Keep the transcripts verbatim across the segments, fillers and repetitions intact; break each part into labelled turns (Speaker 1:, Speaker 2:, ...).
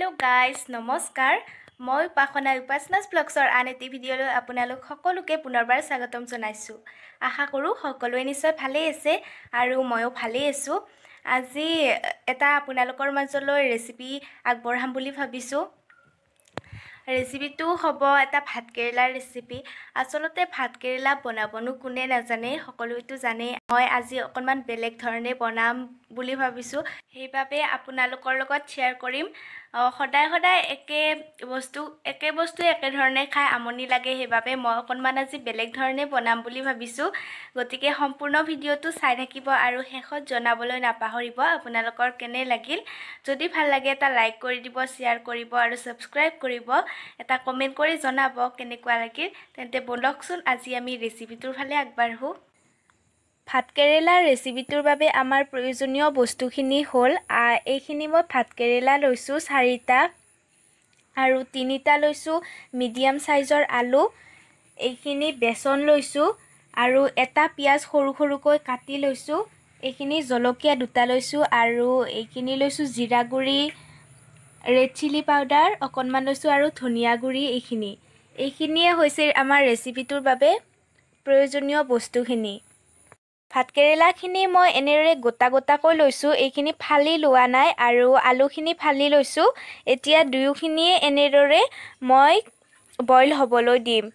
Speaker 1: Hello guys, নমস্কাৰ মই উপাসনা উপাসনাস ব্লগছৰ আন এটি ভিডিঅলৈ আপোনালোক সকলোকে পুনৰবাৰ স্বাগতম জনাইছো আশা কৰো সকলোৱে নিশ্চয় ভালে আছে আৰু ময়ো ভালে আছো আজি এটা আপোনালোকৰ মাজলৈ ৰেচিপি আগবঢ়াম বুলি ভাবিছো ৰেচিপিটো হ'ব এটা ভাত কেৰেলাৰ ৰেচিপি আসলতে ভাত কেৰেলা বনাবনো কোনে নাজানে সকলোৱেতো জানে মই আজি অকনমান বেলেগ ধৰণে বনাম বুলি ভাবিছো সেইবাবে আপোনালোকৰ লগত শেয়াৰ কৰিম সদায় সদায় একে বস্তু একে বস্তু একে ধৰণে খাই আমনি লাগে সেইবাবে মই অকনমান আজি বেলেগ ধৰণে বনাম বুলি ভাবিছো গতিকে সম্পূৰ্ণ ভিডিঅটো চাই থাকিব আৰু শেষত জনাবলৈ নাপাহৰিব আপোনালোকৰ কেনে লাগিল যদি ভাল লাগে এটা লাইক কৰি দিব শেয়াৰ কৰিব আৰু সাবস্ক্ৰাইব কৰিব এটা কমেন্ট কৰি জনাব কেনেকুৱা লাগিল তেন্তে বলকচোন আজি আমি ৰেচিপিটোৰ ফালে আগবাঢ়ো ভাত কেৰেলাৰ ৰেচিপিটোৰ বাবে আমাৰ প্ৰয়োজনীয় বস্তুখিনি হ'ল এইখিনি মই ভাত কেৰেলা লৈছো চাৰিটা আৰু তিনিটা লৈছো মিডিয়াম সাইজৰ আলু এইখিনি বেসন লৈছো আৰু এটা পিয়াজ সৰু সৰুকৈ কাটি লৈছো এইখিনি জলকীয়া দুটা লৈছো আৰু এইখিনি লৈছো জিৰা গুৰি ৰেড চিলি পাউডাৰ অকনমান লৈছো আৰু ধনিয়া গুৰি এইখিনি এইখিনিয়ে হৈছে আমাৰ ৰেচিপিটোৰ বাবে প্ৰয়োজনীয় বস্তুখিনি ভাত কেৰেলাখিনি মই এনেৰে গোটা গোটাকৈ লৈছো এইখিনি ফালি লোৱা নাই আৰু আলুখিনি ফালি লৈছো এতিয়া দুয়োখিনি এনেৰে মই বইল হ'বলৈ দিম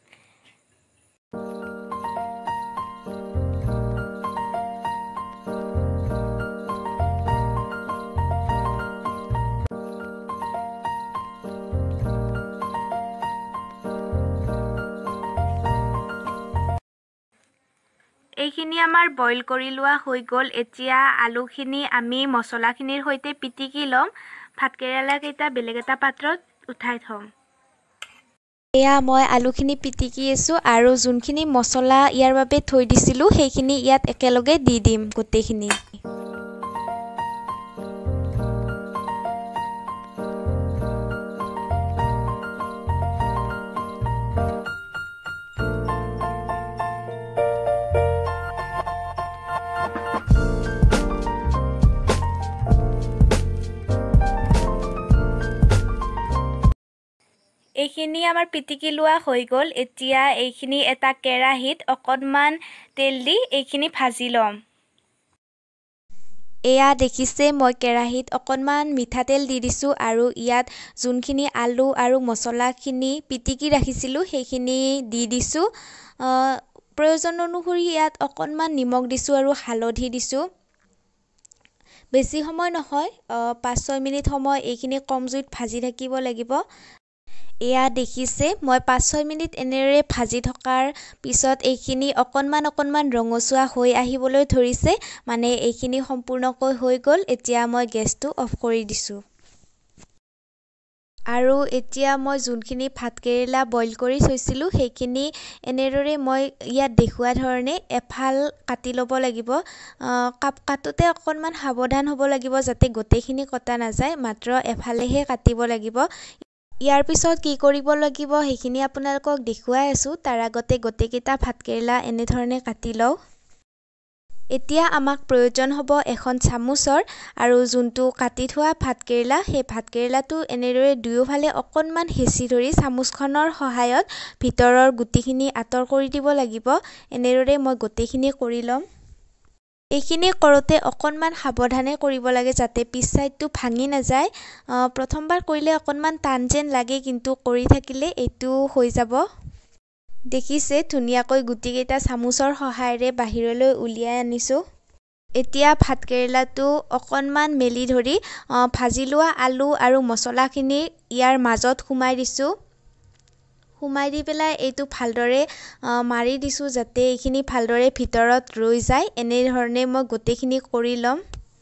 Speaker 1: এইখিনি আমাৰ বইল কৰি লোৱা হৈ গল এতিয়া আলুখিনি আমি মছলাখিনিৰ সৈতে পিটিকি লম ভাত কেৰেলা কেইটা বেলেগ এটা পাত্ৰত উঠাই থম এয়া মই আলুখিনি পিটিকি আছো আৰু যোনখিনি মছলা ইয়াৰ বাবে থৈ দিছিলো সেইখিনি ইয়াত একেলগে দি দিম গোটেইখিনি এইখিনি আমাৰ পিটিকি লোৱা হৈ গল এতিয়া এইখিনি এটা কেৰাহীত অকনমান তেল দি এইখিনি ভাজি লম এয়া দেখিছে মই কেৰাহীত অকনমান মিঠাতেল দি দিছো আৰু ইয়াত যোনখিনি আলু আৰু মছলাখিনি পিটিকি ৰাখিছিলো সেইখিনি দি দিছো প্ৰয়োজন অনুসৰি ইয়াত অকনমান নিমখ দিছো আৰু হালধি দিছো বেছি সময় নহয় পাঁচ ছয় মিনিট সময় এইখিনি কম জুইত ভাজি থাকিব লাগিব এয়া দেখিছে মই পাঁচ ছয় মিনিট এনেৰে ভাজি থকাৰ পিছত এইখিনি অকনমান অকনমান ৰঙচুৱা হৈ আহিবলৈ ধৰিছে মানে এইখিনি সম্পূৰ্ণকৈ হৈ গল এতিয়া মই গেছটো অফ কৰি দিছো আৰু এতিয়া মই যোনখিনি ভাত কেৰেলা বইল কৰি থৈছিলো সেইখিনি এনেদৰে মই ইয়াত দেখুৱা ধৰণে এফাল কাটি ল'ব লাগিব কাপ কাটোতে অকনমান সাৱধান হ'ব লাগিব যাতে গোটেইখিনি কটা নাযায় মাত্ৰ এফালেহে কাটিব লাগিব ইয়াৰ পিছত কি কৰিব লাগিব সেইখিনি আপোনালোকক দেখুৱাই আছো তাৰ আগতে গোটেইকেইটা ভাত কেৰেলা এনে ধৰণে কাটি লও এতিয়া আমাক প্ৰয়োজন হ'ব এখন চামুচৰ আৰু যোনটো কাটি থোৱা ভাত কেৰেলা সেই ভাত কেৰেলাটো এনেদৰে দুয়োফালে অকনমান হেঁচি ধৰি চামুচখনৰ সহায়ত ভিতৰৰ গুটিখিনি আঁতৰ কৰি দিব লাগিব এনেদৰে মই গোটেইখিনি কৰি লম এইখিনি কৰোতে অকনমান সাৱধানে কৰিব লাগে যাতে পিছ সাইডটো ভাঙি নাযায় প্ৰথমবাৰ কৰিলে অকনমান টান যেন লাগে কিন্তু কৰি থাকিলে এইটো হৈ যাব দেখিছে ধুনীয়াকৈ গুটি কেইটা চামুচৰ সহায়েৰে বাহিৰলৈ উলিয়াই আনিছো এতিয়া ভাত কেৰেলাটো অকনমান মেলি ধৰি ভাজি লোৱা আলু আৰু মছলাখিনি ইয়াৰ মাজত সুমাই দিছো সুমাই দি পেলাই এইটো ভালদৰে মাৰি দিছো যাতে এইখিনি ভালদৰে ভিতৰত ৰৈ যায় এনে ধৰণে মই গোটেইখিনি কৰি লম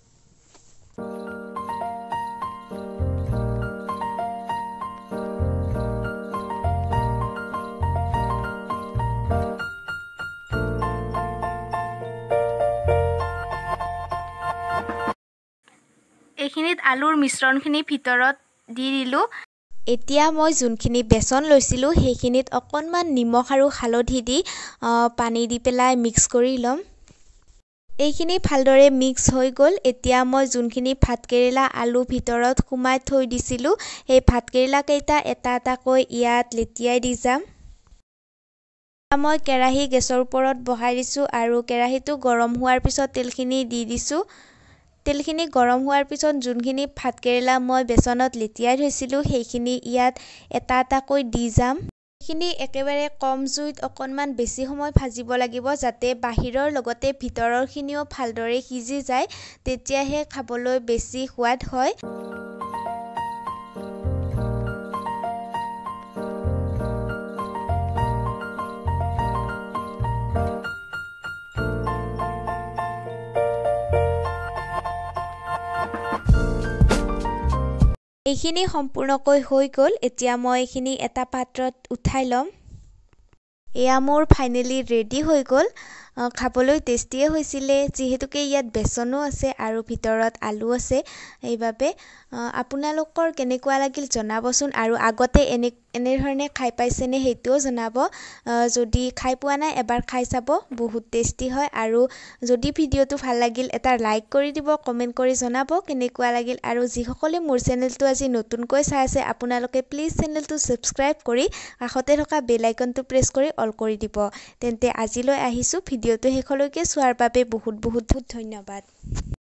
Speaker 1: এইখিনিত আলুৰ মিশ্ৰণখিনি ভিতৰত দি দিলো এতিয়া মই যোনখিনি বেসন লৈছিলো সেইখিনিত অকনমান নিমখ আৰু হালধি দি পানী দি পেলাই মিক্স কৰি লম এইখিনি ভালদৰে মিক্স হৈ গ'ল। এতিয়া মই যোনখিনি ভাতকেৰেলা আলু ভিতৰত সোমাই থৈ দিছিলোঁ সেই ভাতকেৰেলাকেইটা এটা এটাকৈ ইয়াত লেটিয়াই দি যাম। মই কেৰাহী গেছৰ ওপৰত বহাই দিছোঁ আৰু কেৰাহীটো গৰম হোৱাৰ পিছত তেলখিনি দি দিছোঁ। তেলখিনি গৰম হোৱাৰ পিছত যোনখিনি ভাতকেৰেলা মই বেচনত লেটিয়াই থৈছিলোঁ সেইখিনি ইয়াত এটা এটাকৈ দি যাম। এইখিনি একেবাৰে কম জুইত অকণমান বেছি সময় ভাজিব লাগিব যাতে বাহিৰৰ লগতে ভিতৰৰখিনিও ভালদৰে সিজি যায়, তেতিয়াহে খাবলৈ বেছি সোৱাদ হয়। এইখিনি সম্পূৰ্ণকৈ হৈ গ'ল। এতিয়া মই এইখিনি এটা পাত্ৰত উঠাই ল'ম। এয়া মোৰ ফাইনেলি ৰেডি হৈ গ'ল। খাবলৈ টেষ্টিয়ে হৈছিলে, যিহেতুকে ইয়াত বেচনো আছে আৰু ভিতৰত আলু আছে। সেইবাবে আপোনালোকৰ কেনেকুৱা লাগিল জনাবচোন, আৰু আগতে এনে এনেধৰণে খাই পাইছেনে সেইটোও জনাব। যদি খাই পোৱা নাই এবাৰ খাই চাব, বহুত টেষ্টি হয়। আৰু যদি ভিডিঅ'টো ভাল লাগিল এটা লাইক কৰি দিব, কমেণ্ট কৰি জনাব কেনেকুৱা লাগিল। আৰু যিসকলে মোৰ চেনেলটো আজি নতুনকৈ চাই আছে আপোনালোকে প্লিজ চেনেলটো ছাবস্ক্ৰাইব কৰি কাষতে থকা বেল আইকনটো প্ৰেছ কৰি অল কৰি দিব। তেন্তে আজিলৈ আহিছোঁ। ভিডিঅ'টো শেষলৈকে চোৱাৰ বাবে বহুত বহুত ধন্যবাদ।